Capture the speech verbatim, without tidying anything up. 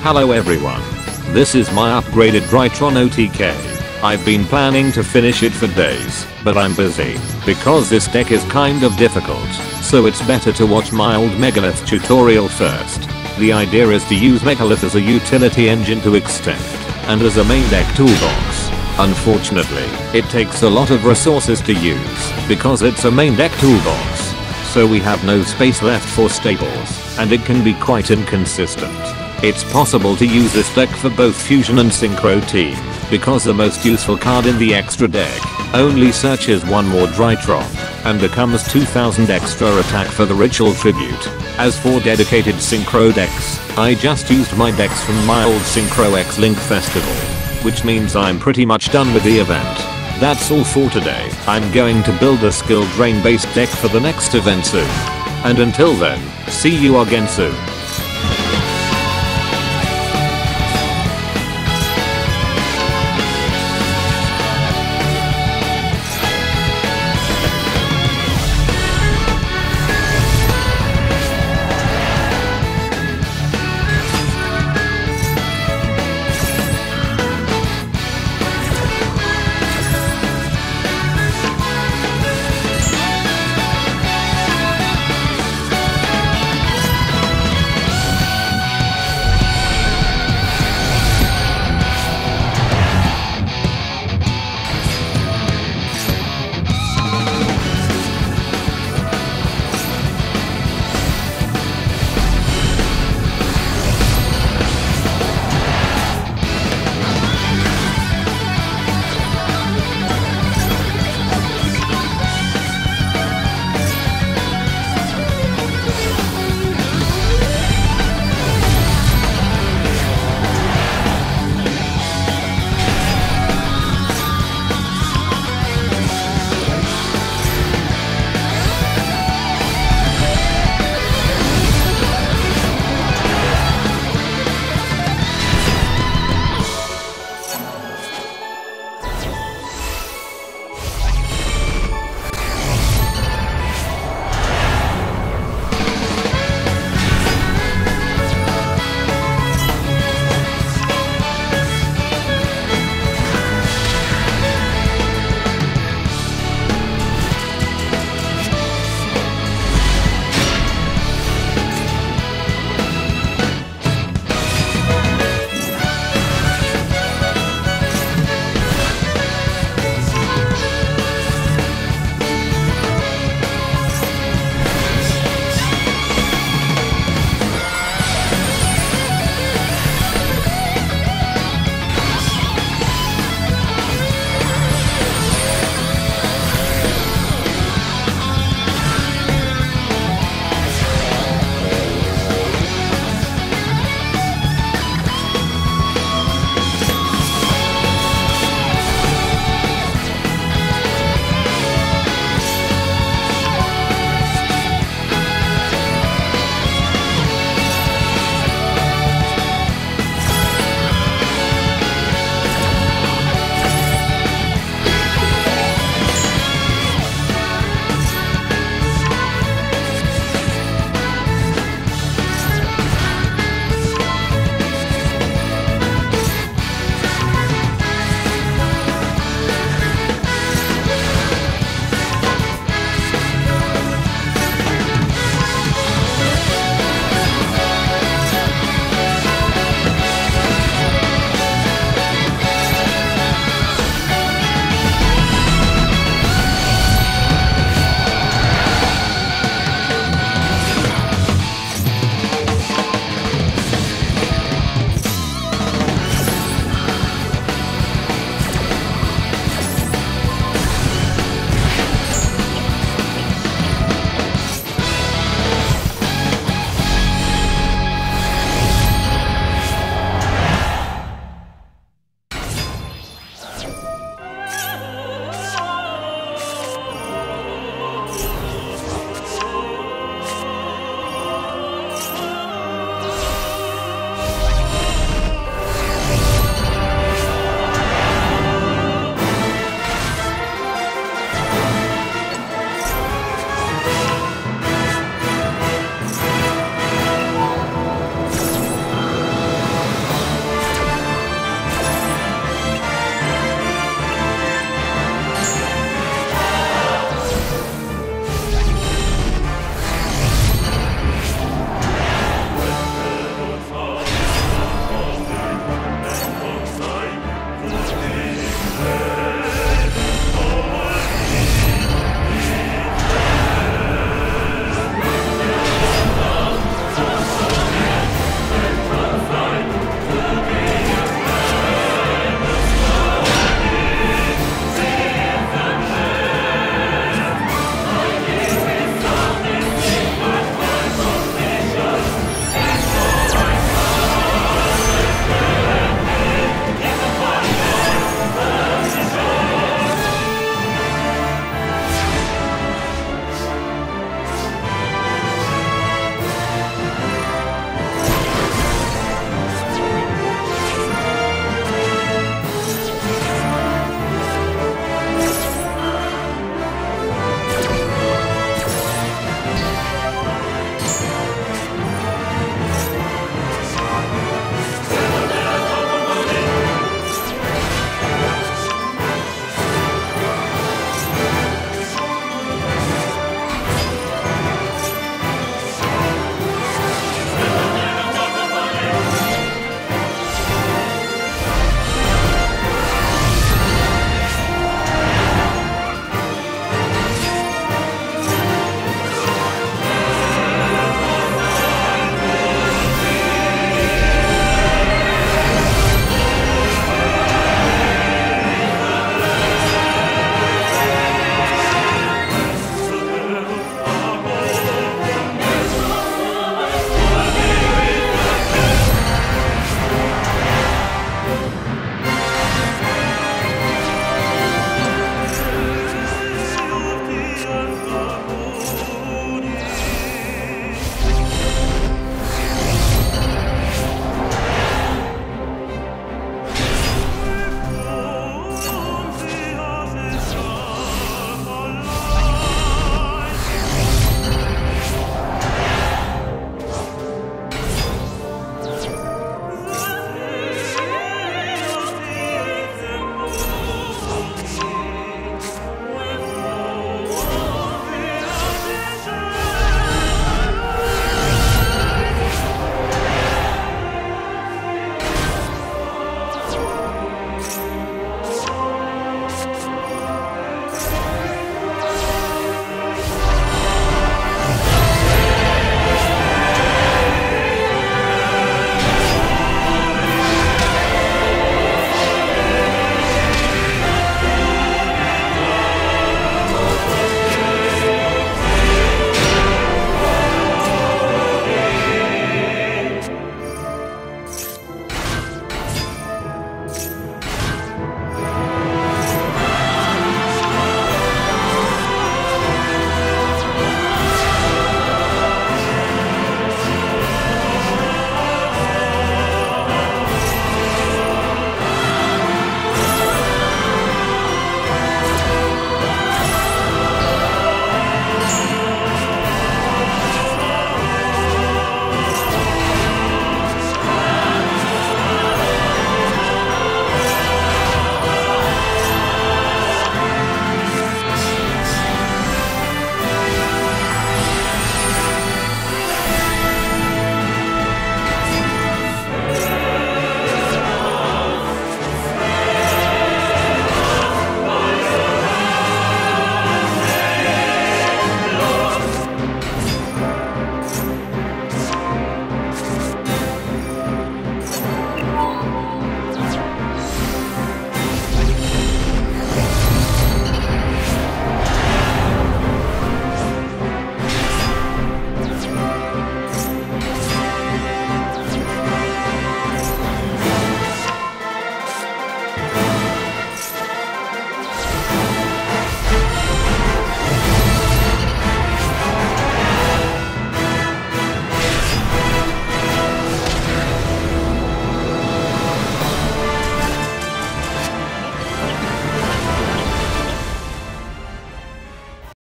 Hello everyone. This is my upgraded Drytron O T K. I've been planning to finish it for days, but I'm busy, because this deck is kind of difficult, so it's better to watch my old Megalith tutorial first. The idea is to use Megalith as a utility engine to extend, and as a main deck toolbox. Unfortunately, it takes a lot of resources to use, because it's a main deck toolbox. So we have no space left for staples, and it can be quite inconsistent. It's possible to use this deck for both Fusion and Synchro Team, because the most useful card in the extra deck only searches one more Drytron, and becomes two thousand extra attack for the Ritual Tribute. As for dedicated Synchro decks, I just used my decks from my old Synchro X Link Festival, which means I'm pretty much done with the event. That's all for today. I'm going to build a skill drain based deck for the next event soon. And until then, see you again soon.